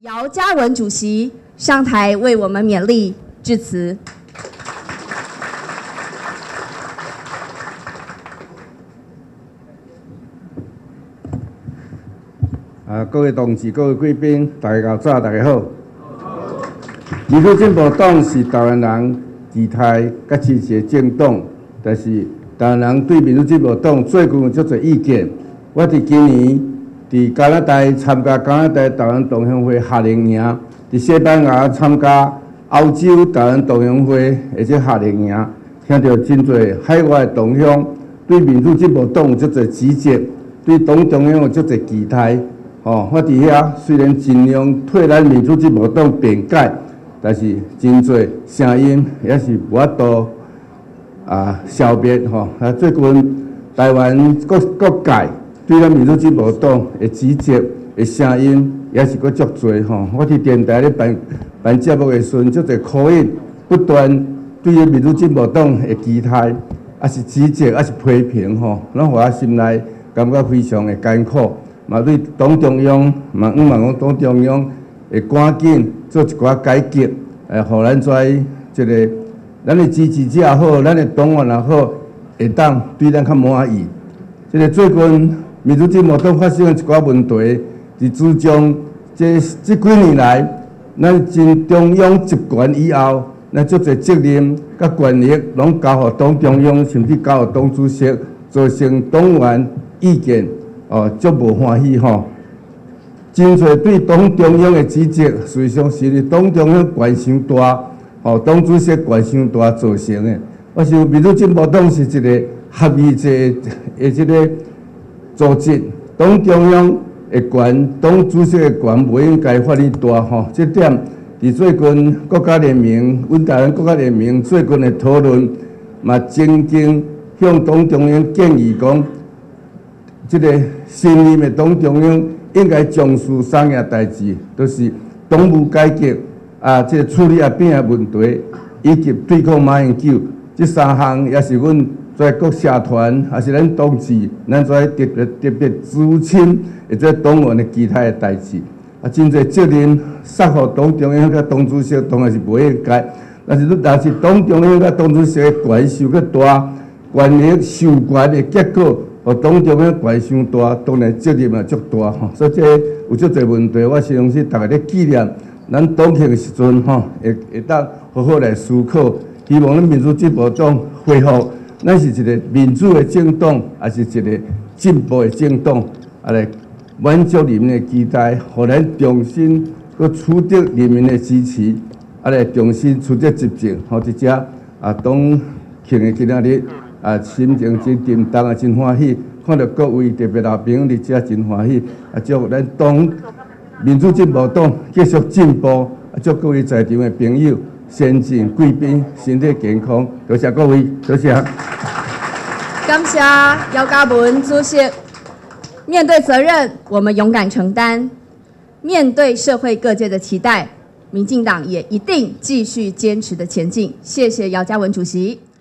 姚嘉文主席上台为我们勉励致辞。 各位同志、各位贵宾，大家早，大家好。民主进步党是台湾人期待甲支持的政党，但是台湾人对民主进步党最近有足侪意见。我伫今年伫加拿大参加加拿大台湾同乡会夏令营，伫西班牙参加欧洲台湾同乡会的这夏令营，听到真侪海外的同乡对民主进步党有足侪指责，对党中央有足侪期待。我伫遐虽然尽量替咱民主进步党辩解，但是真侪声音也是无法度消灭最近台湾各界对咱民主进步党的指责的声音也是阁足侪我伫电台咧办节目的时阵，足侪口音不断对咱民主进步党的期待，也是指责，也是批评咱互我心内感觉非常的艰苦。嘛对党中央，嘛讲党中央会赶紧做一寡改革，互咱在这个咱的支持者也好，咱的党员也好，会当对咱较满意。这个最近民主进步党发生一寡问题，是自从这几年来，咱真中央集权以后，咱足侪责任甲权力拢交予党中央，甚至交予党主席，造成党员意见。足无欢喜真侪对党中央的指责，实际上是党中央权伤大，党主席权伤大造成的。我想民主进步党是一个合议制的这个组织，党中央的权、党主席的权不应该发哩大这点伫最近国家联盟、阮台湾国家联盟最近的讨论，嘛曾经向党中央建议讲。这个新任的党中央应该重视三件代志，就是党务改革这个处理阿扁的问题，以及对抗马英九，这三项也是阮在各社团，也是咱同志，咱在特别资深或者党员的期待的代志。真侪责任撒互党中央甲党主席，当然是不应该。但是是党中央甲党主席的权受较大，权力授权的结果。党中央权伤大，当然责任也足大所以这有足侪问题，我相信大家咧纪念咱党庆的时阵会当好好来思考。希望咱民主进步党恢复，咱是一个民主的政党，也是一个进步的政党，来满足人民的期待，互咱重新搁取得人民的支持，来重新出这执政。伫遮党庆的今仔日。心情真沉重真欢喜，看到各位特别老朋友伫遮真欢喜，祝咱党民主进步党继续进步，祝各位在场的朋友、先进贵宾身体健康，多谢各位，多谢。 感谢姚嘉文主席。面对责任，我们勇敢承担；面对社会各界的期待，民进党也一定继续坚持的前进。谢谢姚嘉文主席。